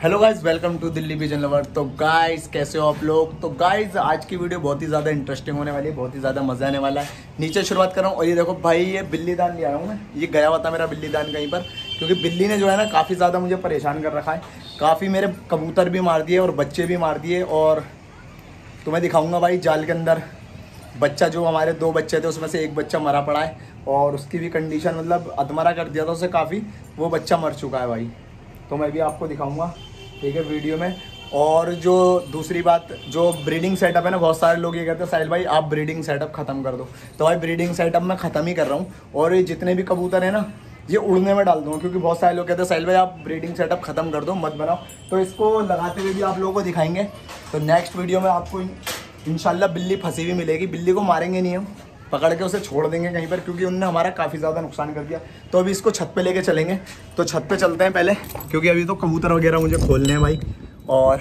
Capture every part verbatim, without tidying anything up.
Hello guys, welcome to Delhi vision lover. तो guys कैसे हो आप लोग। तो गाइस आज की वीडियो बहुत ही ज़्यादा इंटरेस्टिंग होने वाली है, बहुत ही ज़्यादा मज़ा आने वाला है। नीचे शुरुआत कर रहा हूँ और ये देखो भाई, ये बिल्ली दान ले आया हूँ मैं। ये गया हुआ था मेरा बिल्ली दान कहीं पर, क्योंकि बिल्ली ने जो है ना काफ़ी ज़्यादा मुझे परेशान कर रखा है। काफ़ी मेरे कबूतर भी मार दिए और बच्चे भी मार दिए। और तुम्हें दिखाऊँगा भाई जाल के अंदर बच्चा, जो हमारे दो बच्चे थे उसमें से एक बच्चा मरा पड़ा है और उसकी भी कंडीशन मतलब अधमरा कर दिया था उसे काफ़ी, वो बच्चा मर चुका है भाई। तो मैं भी आपको दिखाऊंगा, ठीक है, वीडियो में। और जो दूसरी बात, जो ब्रीडिंग सेटअप है ना, बहुत सारे लोग ये कहते हैं साहिल भाई आप ब्रीडिंग सेटअप ख़त्म कर दो। तो भाई ब्रीडिंग सेटअप मैं ख़त्म ही कर रहा हूँ और ये जितने भी कबूतर हैं ना ये उड़ने में डाल दूँगा, क्योंकि बहुत सारे लोग कहते हैं साहिल भाई आप ब्रीडिंग सेटअप ख़त्म कर दो, मत बनाओ। तो इसको लगाते हुए भी आप लोगों को दिखाएंगे। तो नेक्स्ट वीडियो में आपको इंशाल्लाह बिल्ली फंसी हुई मिलेगी। बिल्ली को मारेंगे नहीं हम, पकड़ के उसे छोड़ देंगे कहीं पर, क्योंकि उनने हमारा काफ़ी ज़्यादा नुकसान कर दिया। तो अभी इसको छत पे लेके चलेंगे। तो छत पे चलते हैं पहले, क्योंकि अभी तो कबूतर वगैरह मुझे खोलने हैं भाई, और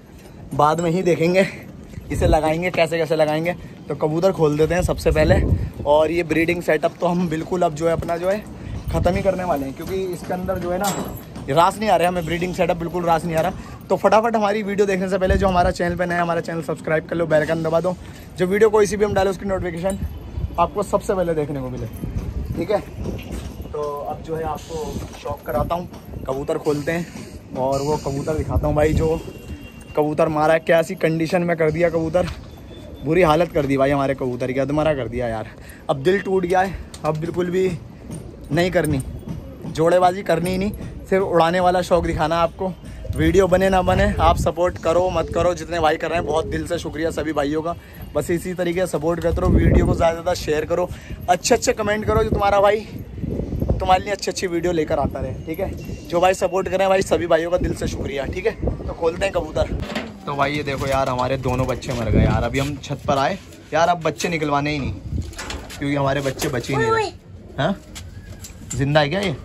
बाद में ही देखेंगे इसे लगाएंगे कैसे कैसे लगाएंगे। तो कबूतर खोल देते हैं सबसे पहले। और ये ब्रीडिंग सेटअप तो हम बिल्कुल अब जो है अपना जो है ख़त्म ही करने वाले हैं, क्योंकि इसके अंदर जो है ना रास नहीं आ रहा है, हमें ब्रीडिंग सेटअप बिल्कुल रास नहीं आ रहा। तो फटाफट हमारी वीडियो देखने से पहले जो हमारा चैनल पे नया, हमारा चैनल सब्सक्राइब कर लो, बेल आइकन दबा दो, जो वीडियो कोई सी भी हम डाले उसकी नोटिफिकेशन आपको सबसे पहले देखने को मिले, ठीक है। तो अब जो है आपको शौक कराता हूँ, कबूतर खोलते हैं और वो कबूतर दिखाता हूँ भाई, जो कबूतर मारा है, क्या सी कंडीशन में कर दिया कबूतर, बुरी हालत कर दी भाई हमारे कबूतर की, अधमरा कर दिया यार। अब दिल टूट गया है, अब बिल्कुल भी नहीं करनी, जोड़ेबाजी करनी ही नहीं, सिर्फ उड़ाने वाला शौक दिखाना आपको। वीडियो बने ना बने, आप सपोर्ट करो मत करो, जितने भाई कर रहे हैं बहुत दिल से शुक्रिया सभी भाइयों का। बस इसी तरीके से सपोर्ट करते रहो, वीडियो को ज़्यादा से ज़्यादा शेयर करो, अच्छे अच्छे कमेंट करो, जो तुम्हारा भाई तुम्हारे लिए अच्छी अच्छी वीडियो लेकर आता रहे, ठीक है। जो भाई सपोर्ट कर रहे हैं भाई सभी भाइयों का दिल से शुक्रिया, ठीक है। तो खोलते हैं कबूतर। तो भाई ये देखो यार, हमारे दोनों बच्चे मर गए यार। अभी हम छत पर आए यार, अब बच्चे निकलवाने ही नहीं, क्योंकि हमारे बच्चे बचे ही नहीं रहे। हाँ जिंदा है क्या ये?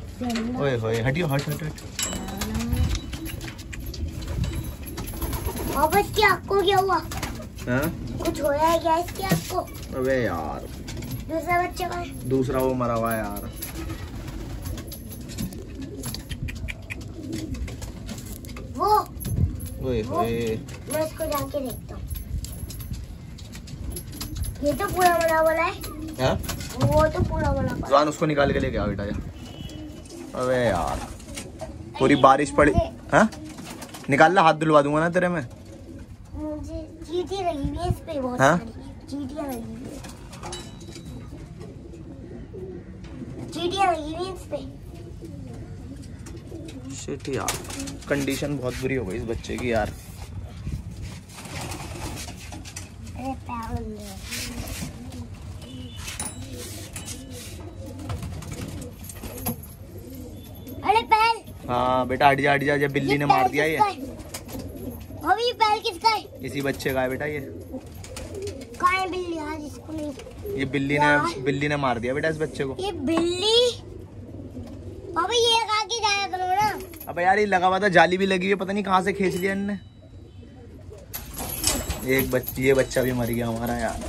ओए होए, हटियो, हट हट हट। अब इसकी आँख को क्या हुआ? हाँ? कुछ होया है क्या इसकी आँख को? अबे यार, दूसरा बच्चा कहाँ है? दूसरा वो मरा हुआ है यार। वो ओए होए, मैं इसको जाके देखता हूँ। ये तो पूरा मरा वाला है। हाँ? वो तो पूरा मरा वाला। जवान उसको निकाल के लेके आओ बेटा। अबे यार पूरी बारिश पड़ी। हाँ निकाल ला, हाथ धुलवा दूंगा ना तेरे में। मुझे चींटी लगी हुई है इस पे बहुत हाँ? सारी चींटियां लगी हुई है, चींटियां लगी हुई है इस पे। शिट यार, कंडीशन बहुत बुरी हो गई इस बच्चे की यार। अरे पैर में अरे पैर। हाँ बेटा हट जा हट जा, जब बिल्ली ने मार दिया ये। अभी ये पैर किसका है? इसी बच्चे का है बेटा ये। कहाँ है बिल्ली? आज इसको नहीं। ये बिल्ली ने बिल्ली ने मार दिया बेटा इस बच्चे को। ये बिल्ली अबे ये कहाँ के जाया करो ना। अबे यार ये लगा हुआ था, जाली भी लगी हुई है, पता नहीं कहाँ से खींच लिया इनने। एक बच्ची, ये बच्चा भी मर गया हमारा यार।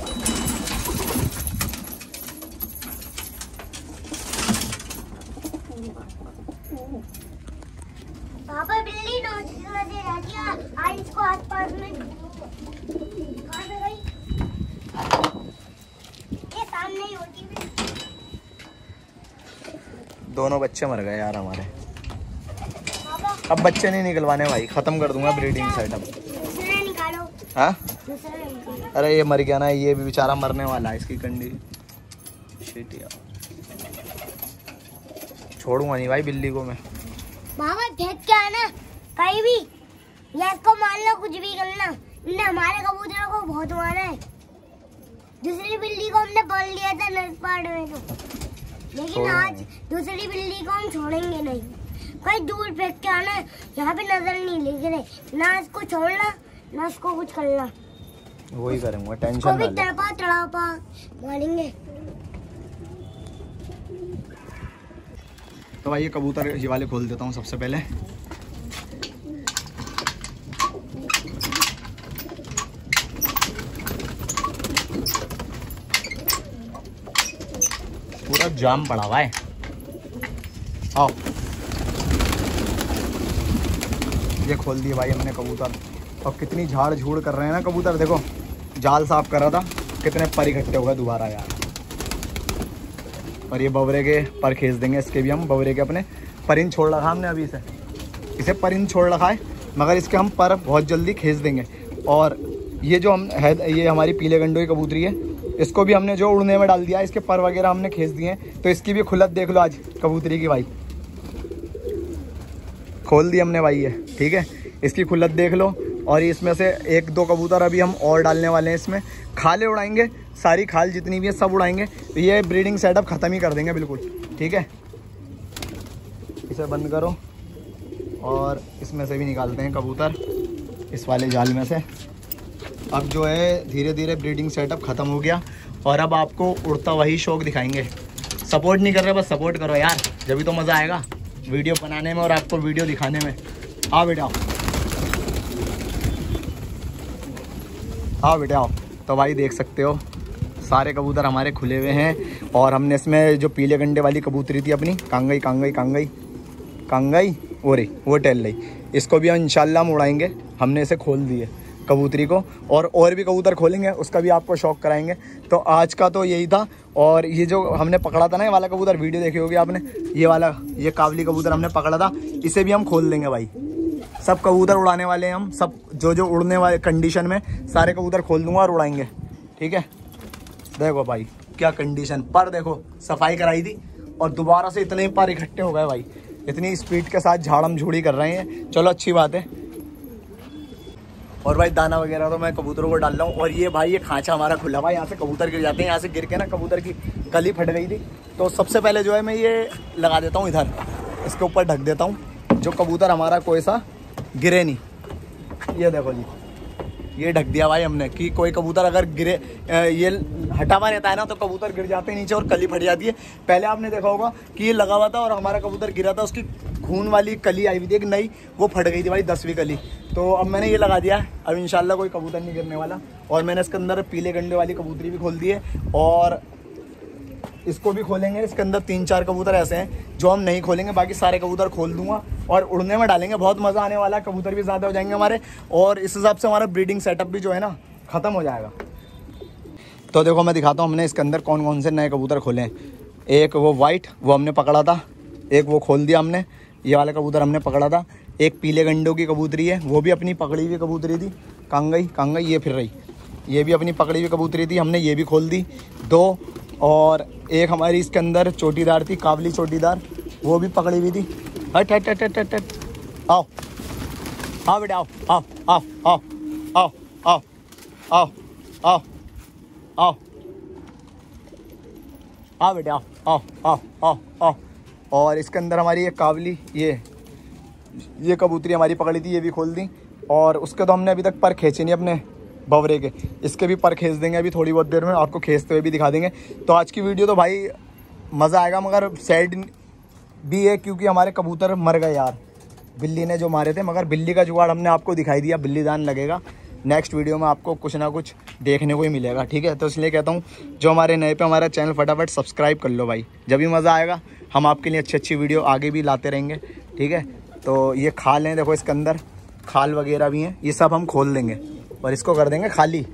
पापा बिल्ली नोच नजर आ गया, आज इसको आसपास में कहाँ से गई? ये सामने ही होती है। दोनों बच्चे मर गए यार हमारे। पापा अब बच्चे नहीं निकलवाने भाई, खत्म कर दूंगा ब्रीडिंग सेटअप। दूसरा निकालो। हाँ दूसरा निकालो। अरे ये मर गया ना, ये भी बेचारा मरने वाला है, इसकी कंडी। शिट यार, छोड़ूंगा नहीं भाई बिल्ली को मैं। मामा देख क्या है ना, कहीं भी या इसको मान लो, कुछ भी करना, इन्हें हमारे कबूतरों को बहुत मारा है। दूसरी बिल्ली को हमने पकड़ लिया था नरपाड़ में तो, लेकिन आज दूसरी बिल्ली को हम छोड़ेंगे नहीं। कहीं दूर फेंक के आना, यहाँ पे नजर नहीं लेके रहे, ना इसको छोड़ना ना इसको कुछ करना। वही करूंगा, टेंशन इसको भी ना ले। तड़पा तड़पा मारेंगे। तो भाई ये कबूतर ये वाले खोल देता हूँ सबसे पहले। पूरा जाम पड़ा हुआ है। आओ ये खोल दिए भाई हमने कबूतर। और कितनी झाड़ झूड़ कर रहे हैं ना कबूतर, देखो जाल साफ कर रहा था, कितने पर इकट्ठे हो गए दोबारा यार। और ये बवरे के पर खींच देंगे, इसके भी हम बवरे के अपने परिन छोड़ रखा हमने अभी से, इसे परिन छोड़ रखा है, मगर इसके हम पर बहुत जल्दी खींच देंगे। और ये जो हम है, ये हमारी पीले गंडों की कबूतरी है, इसको भी हमने जो उड़ने में डाल दिया, इसके पर वगैरह हमने खींच दिए हैं। तो इसकी भी खुलत देख लो आज कबूतरी की भाई, खोल दी हमने भाई ये, ठीक है, इसकी खुलत देख लो। और इसमें से एक दो कबूतर अभी हम और डालने वाले हैं, इसमें खाले उड़ाएंगे, सारी खाल जितनी भी है सब उड़ाएंगे। तो ये ब्रीडिंग सेटअप ख़त्म ही कर देंगे बिल्कुल, ठीक है। इसे बंद करो और इसमें से भी निकालते हैं कबूतर, इस वाले जाल में से। अब जो है धीरे धीरे ब्रीडिंग सेटअप ख़त्म हो गया और अब आपको उड़ता वही शौक दिखाएंगे। सपोर्ट नहीं कर रहे, बस सपोर्ट करो यार, जब तो मज़ा आएगा वीडियो बनाने में और आपको वीडियो दिखाने में। आओ बेटा, आओ बेटा आओ। तो भाई देख सकते हो सारे कबूतर हमारे खुले हुए हैं। और हमने इसमें जो पीले गंडे वाली कबूतरी थी अपनी, कांगई कांगई कांगई कांगई वो रही, वो टहल रही, इसको भी हम इंशाल्लाह हम उड़ाएंगे। हमने इसे खोल दिए कबूतरी को, और और भी कबूतर खोलेंगे, उसका भी आपको शौक कराएंगे। तो आज का तो यही था। और ये जो हमने पकड़ा था ना, ये वाला कबूतर, वीडियो देखी होगी आपने, ये वाला ये काबली कबूतर हमने पकड़ा था, इसे भी हम खोल देंगे भाई। सब कबूतर उड़ाने वाले हैं हम, सब जो जो उड़ने वाले कंडीशन में सारे कबूतर खोल दूंगा और उड़ाएंगे, ठीक है। देखो भाई क्या कंडीशन, पर देखो सफाई कराई थी और दोबारा से इतने पर इकट्ठे हो गए भाई, इतनी स्पीड के साथ झाड़म झूड़ी कर रहे हैं। चलो अच्छी बात है। और भाई दाना वगैरह तो मैं कबूतरों को डाल रहा हूँ। और ये भाई ये खांचा हमारा खुला हुआ है, यहाँ से कबूतर गिर जाते हैं, यहाँ से गिर के ना कबूतर की कली फट गई थी। तो सबसे पहले जो है मैं ये लगा देता हूँ इधर, इसके ऊपर ढक देता हूँ, जो कबूतर हमारा कोई सा गिरे नहीं। ये देखो जी, ये ढक दिया भाई हमने कि कोई कबूतर अगर गिरे, ये हटा हुआ रहता है ना, तो कबूतर गिर जाते हैं नीचे और कली फट जाती है। पहले आपने देखा होगा कि ये लगा हुआ था और हमारा कबूतर गिरा था, उसकी खून वाली कली आई हुई थी एक नई, वो फट गई थी भाई, दसवीं कली। तो अब मैंने ये लगा दिया है, अब इंशाल्लाह कोई कबूतर नहीं गिरने वाला। और मैंने इसके अंदर पीले गंडे वाली कबूतरी भी खोल दी है और इसको भी खोलेंगे। इसके अंदर तीन चार कबूतर ऐसे हैं जो हम नहीं खोलेंगे, बाकी सारे कबूतर खोल दूंगा और उड़ने में डालेंगे। बहुत मज़ा आने वाला है, कबूतर भी ज़्यादा हो जाएंगे हमारे, और इस हिसाब से हमारा ब्रीडिंग सेटअप भी जो है ना ख़त्म हो जाएगा। तो देखो मैं दिखाता हूँ हमने इसके अंदर कौन कौन से नए कबूतर खोले हैं। एक वो वाइट, वो हमने पकड़ा था, एक वो खोल दिया हमने, ये वाला कबूतर हमने पकड़ा था। एक पीले गंडों की कबूतरी है, वो भी अपनी पकड़ी हुई कबूतरी थी, कांगई कांगई ये फिर रही, ये भी अपनी पकड़ी हुई कबूतरी थी, हमने ये भी खोल दी दो। और एक हमारी इसके अंदर चोटीदार थी, काबली चोटीदार, वो भी पकड़ी हुई थी। हट हट हट हट हट हट, आओ आओ बेटा आओ आओ आओ आओ आओ आओ आओ आओ आओ आओ बेटा आओ आओ आओ आओ आओ। और इसके अंदर हमारी ये काबली, ये ये कबूतरी हमारी पकड़ी थी, ये भी खोल दी। और उसके तो हमने अभी तक पर खींचे नहीं अपने बवरे के, इसके भी पर खींच देंगे अभी थोड़ी बहुत देर में, आपको खींचते हुए भी दिखा देंगे। तो आज की वीडियो तो भाई मज़ा आएगा, मगर सैड भी है क्योंकि हमारे कबूतर मर गए यार, बिल्ली ने जो मारे थे। मगर बिल्ली का जुगाड़ हमने आपको दिखाई दिया, बिल्ली दान लगेगा नेक्स्ट वीडियो में, आपको कुछ ना कुछ देखने को ही मिलेगा, ठीक है। तो इसलिए कहता हूँ जो हमारे नए पे हमारा चैनल फटाफट सब्सक्राइब कर लो भाई, जब भी मज़ा आएगा हम आपके लिए अच्छी अच्छी वीडियो आगे भी लाते रहेंगे, ठीक है। तो ये खाल हैं, देखो इसके अंदर खाल वगैरह भी हैं, ये सब हम खोल देंगे और इसको कर देंगे खाली।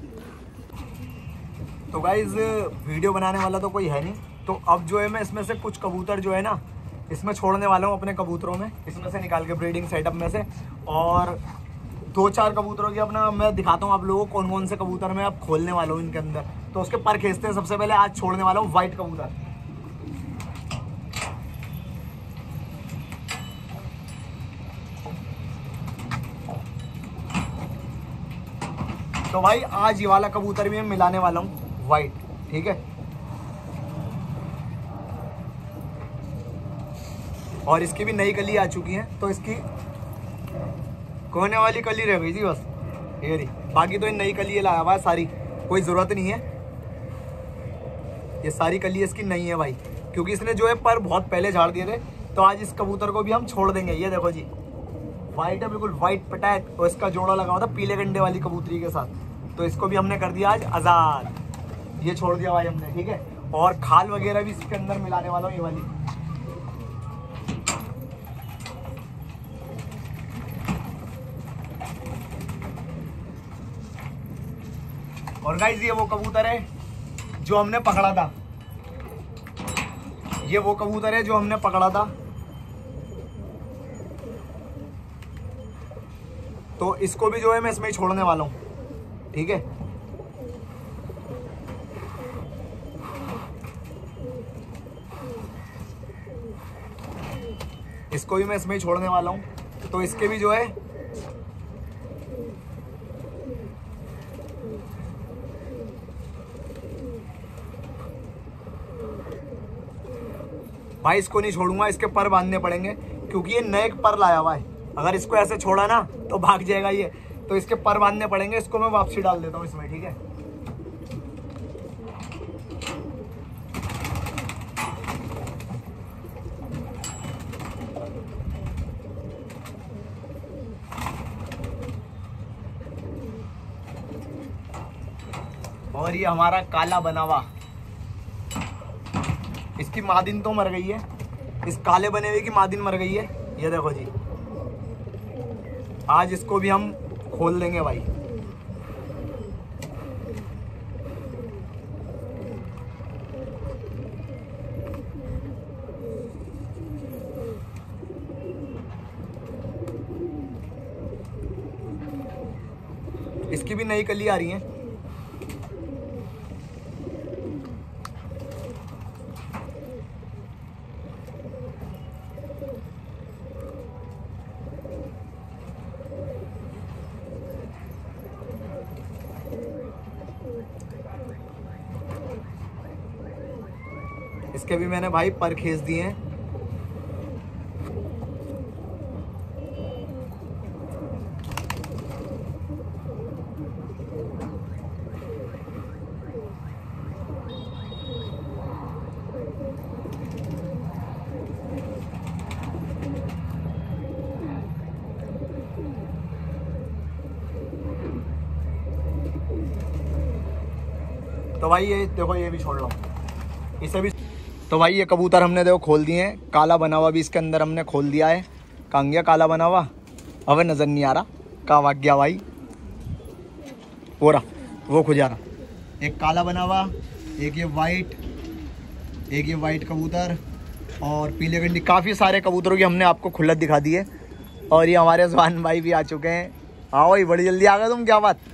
तो गाइस वीडियो बनाने वाला तो कोई है नहीं, तो अब जो है मैं इसमें से कुछ कबूतर जो है ना इसमें छोड़ने वाला हूँ अपने कबूतरों में, इसमें से निकाल के ब्रीडिंग सेटअप में से। और दो चार कबूतरों की अपना मैं दिखाता हूँ आप लोगों को कौन कौन से कबूतर मैं अब खोलने वाला हूँ इनके अंदर। तो उसके पर खींचते हैं। सबसे पहले आज छोड़ने वाला हूँ वाइट कबूतर। तो भाई आज ये वाला कबूतर भी मैं मिलाने वाला हूँ वाइट, ठीक है। और इसकी भी नई कली आ चुकी है, तो इसकी कोने वाली कली रह गई थी बस, ये रही। बाकी तो ये नई कली लाया हुआ है सारी, कोई ज़रूरत नहीं है, ये सारी कली इसकी नहीं है भाई, क्योंकि इसने जो है पर बहुत पहले झाड़ दिए थे। तो आज इस कबूतर को भी हम छोड़ देंगे। ये देखो जी, वाइट है, बिल्कुल वाइट पटैट, और इसका जोड़ा लगा हुआ था पीले गंडे वाली कबूतरी के साथ। तो इसको भी हमने कर दिया आज आज़ाद, ये छोड़ दिया भाई हमने, ठीक है। और खाल वगैरह भी इसके अंदर मिलाने वाला हूँ, ये वाली। और गाइस ये वो कबूतर है जो हमने पकड़ा था, ये वो कबूतर है जो हमने पकड़ा था। तो इसको भी जो है मैं इसमें ही छोड़ने वाला हूँ, ठीक है। इसको भी मैं इसमें ही छोड़ने वाला हूँ। तो इसके भी जो है भाई इसको नहीं छोड़ूंगा, इसके पर बांधने पड़ेंगे क्योंकि ये नए पर लाया हुआ है। अगर इसको ऐसे छोड़ा ना तो भाग जाएगा ये, तो इसके पर बांधने पड़ेंगे। इसको मैं वापसी डाल देता हूँ इसमें, ठीक है। और ये हमारा काला बनावा, इसकी मादिन तो मर गई है, इस काले बने हुए की मादिन मर गई है। ये देखो जी, आज इसको भी हम खोल देंगे भाई। इसकी भी नई कली आ रही है। इसके भी मैंने भाई पर खींच दिए हैं। तो भाई ये देखो, ये भी छोड़ लो, इसे भी। तो भाई ये कबूतर हमने देखो खोल दिए हैं। काला बना हुआ भी इसके अंदर हमने खोल दिया है। कहाँ गया काला बना हुआ? अब नज़र नहीं आ रहा, कहाँ भाग गया भाई? वो रहा, वो खुजा रहा। एक काला बना हुआ, एक ये वाइट, एक ये वाइट कबूतर और पीले गंडी। काफ़ी सारे कबूतरों की हमने आपको खुल्लत दिखा दी है। और ये हमारे जवान भाई भी आ चुके हैं। आओ भाई, बड़ी जल्दी आ गए तुम, क्या बात?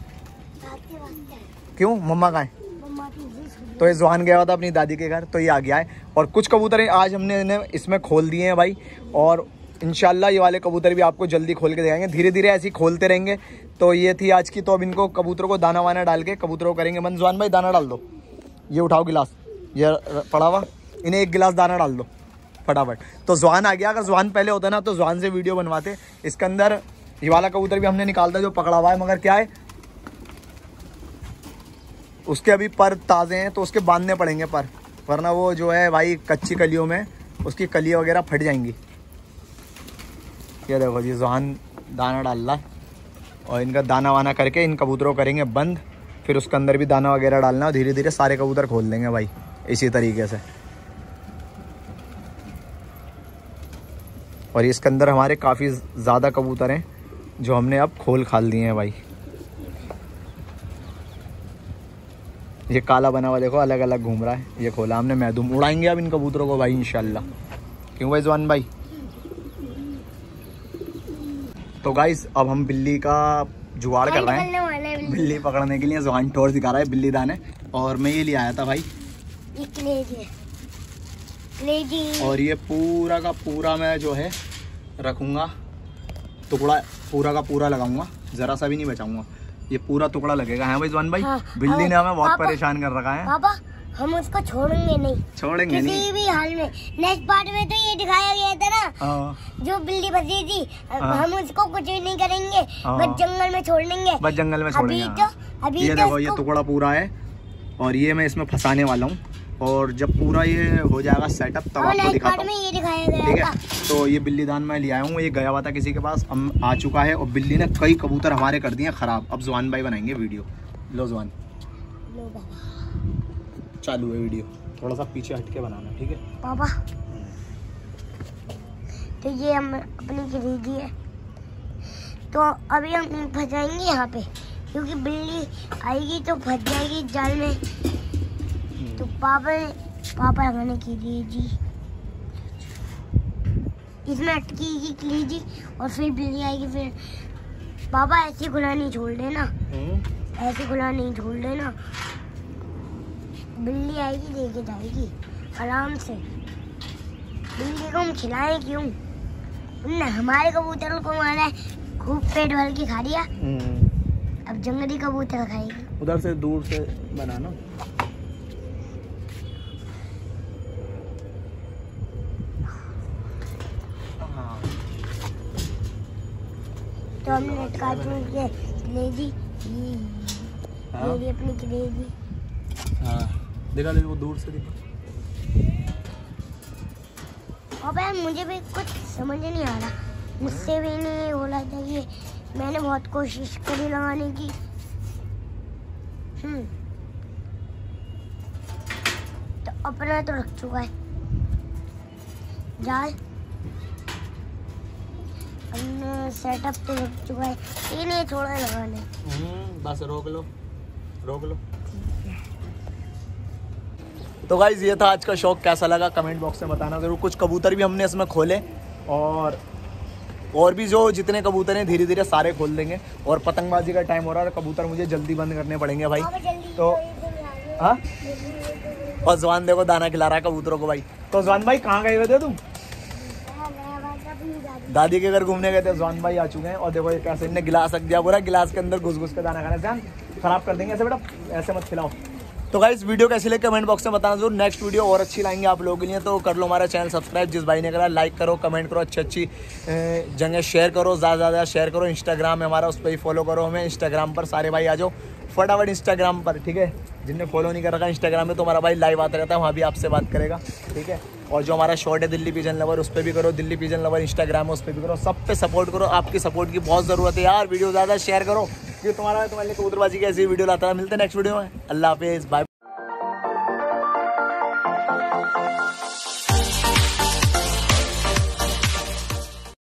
क्यों, मम्मा कहाँ है? तो ये जवान गया हुआ था अपनी दादी के घर, तो ये आ गया है। और कुछ कबूतर आज हमने इन्हें इसमें खोल दिए हैं भाई। और इंशाल्लाह ये वाले कबूतर भी आपको जल्दी खोल के दिखाएंगे। धीरे धीरे ऐसे ही खोलते रहेंगे। तो ये थी आज की। तो अब इनको कबूतरों को दाना वाना डाल के कबूतरों को करेंगे बंद। जवान भाई दाना डाल दो, ये उठाओ गिलास, ये पड़ा हुआ, इन्हें एक गिलास दाना डाल दो फटाफट। तो जवान आ गया। अगर जवान पहले होता ना तो जवान से वीडियो बनवाते। इसके अंदर ये वाला कबूतर भी हमने निकालता जो पकड़ा हुआ है, मगर क्या है उसके अभी पर ताज़े हैं तो उसके बांधने पड़ेंगे पर, वरना वो जो है भाई कच्ची कलियों में उसकी कलियाँ वगैरह फट जाएंगी। ये देखो जी, जवान दाना डाल रहा है और इनका दाना वाना करके इन कबूतरों को करेंगे बंद। फिर उसके अंदर भी दाना वगैरह डालना और धीरे धीरे सारे कबूतर खोल देंगे भाई इसी तरीके से। और इसके अंदर हमारे काफ़ी ज़्यादा कबूतर हैं जो हमने अब खोल खाल दिए हैं भाई। ये काला बना हुआ देखो अलग अलग घूम रहा है, ये खोला हमने मैदूम। उड़ाएंगे अब इन कबूतरों को भाई इंशाल्लाह। क्यों भाई जवान भाई? तो गाइस अब हम बिल्ली का जुगाड़ कर रहे हैं बिल्ली पकड़ने के लिए। जवान टॉर्च दिखा रहा है बिल्ली दाने। और मैं ये ले आया था भाई, ये कलेजी कलेजी। और ये पूरा का पूरा मैं जो है रखूँगा, टुकड़ा पूरा का पूरा लगाऊंगा, ज़रा सा भी नहीं बचाऊंगा। ये पूरा टुकड़ा लगेगा। है भाई जवान भाई? हाँ, बिल्ली ने हमें बहुत पापा, परेशान कर रखा है। पापा हम उसको छोड़ेंगे नहीं, छोड़ेंगे किसी नहीं भी हाल में। नेक्स्ट पार्ट में तो ये दिखाया गया था ना, जो बिल्ली फंसी थी, हम उसको कुछ भी नहीं करेंगे, बस जंगल में छोड़ देंगे। बस जंगल में छोड़ेंगे। अभी तो अभी ये देखो ये टुकड़ा पूरा है और ये मैं इसमें फंसाने वाला हूँ। और जब पूरा ये हो जाएगा सेटअप तब आपको दिखाता हूँ, ये दिखाया गया ठीक है। तो ये बिल्ली दान मैं ले आया हूँ, ये गया हुआ था किसी के पास, अब आ चुका है। और बिल्ली ने कई कबूतर हमारे कर दिए खराब। अब जवान भाई बनाएंगे वीडियो। लो जवान, चालू है वीडियो, थोड़ा सा पीछे हट के बनाना, ठीक है पापा। तो ये हम अपनी खरीदी है, तो अभी हम फंसाएंगे यहाँ पे। क्योंकि बिल्ली आएगी तो फंस जाएगी जाल में। तो पापा ने पापा लगाने की लिए जी, इसमें अटकी की लीजिए और फिर बिल्ली आएगी। फिर पापा ऐसे खुला नहीं छोड़ देना, ऐसे खुला नहीं छोड़ देना। बिल्ली आएगी लेके जाएगी आराम से। बिल्ली को हम खिलाएं क्यों? उनने हमारे कबूतर को मारा है, खूब पेट भर के खा लिया। अब जंगली कबूतर खाएगी। उधर से दूर से बनाना। तो हमने कार्टून के ले दी, हाँ? ले दी अपनी ले दी। हाँ देखा, देखो वो दूर से देखो। अब यार मुझे भी कुछ समझ नहीं आ रहा, मुझसे भी नहीं बोला चाहिए। मैंने बहुत कोशिश करी लगाने की। हम्म तो अपना तो रख चुका है जाल, हमने सेटअप तो रख चुका है। ये नहीं थोड़ा लगाने, बस रोक लो, रोक लो। तो गाइज ये था आज का शौक, कैसा लगा कमेंट बॉक्स में बताना जरूर। कुछ कबूतर भी हमने इसमें खोले और और भी जो जितने कबूतर हैं धीरे धीरे सारे खोल देंगे। और पतंगबाजी का टाइम हो रहा है, कबूतर मुझे जल्दी बंद करने पड़ेंगे भाई। तो हाँ, और जवान देखो दाना खिला रहा है कबूतरों को भाई। तो जवान भाई कहाँ गए हुए थे तुम? दादी के घर घूमने गए थे। जवान भाई आ चुके हैं और देखो ये कैसे इनने गिलास रख दिया, पूरा गिलास के अंदर घुस घुस के दाना खाना। ध्यान खराब कर देंगे ऐसे बेटा, ऐसे मत खिलाओ। तो गाइस वीडियो कैसी लगी कमेंट बॉक्स में बताना जरूर। नेक्स्ट वीडियो और अच्छी लाएंगे आप लोगों के लिए, तो कर लो हमारा चैनल सब्सक्राइब। जिस भाई ने करा लाइक करो, कमेंट करो, अच्छी अच्छी जगह शेयर करो, ज़्यादा ज़्यादा शेयर करो। इंस्टाग्राम है हमारा, उस पर ही फॉलो करो हमें। इंस्टाग्राम पर सारे भाई आ जाओ फटाफट इंस्टाग्राम पर, ठीक है। जिनने फॉलो नहीं कर रखा इंस्टाग्राम में, तो हमारा भाई लाइव आता रहता है, वहाँ भी आपसे बात करेगा, ठीक है। और जो हमारा शॉर्ट है दिल्ली पिजन लवर, उस पर भी करो। दिल्ली पिजन लवर इंस्टाग्राम है, उस पर भी करो। सब पे सपोर्ट करो, आपकी सपोर्ट की बहुत ज़रूरत है यार। वीडियो ज़्यादा शेयर करो, क्योंकि तुम्हारा तुम्हारे लिए कबूतरबाजी की ऐसी वीडियो लाता है। मिलते हैं नेक्स्ट वीडियो में। अल्लाह हाफिज़, बाय।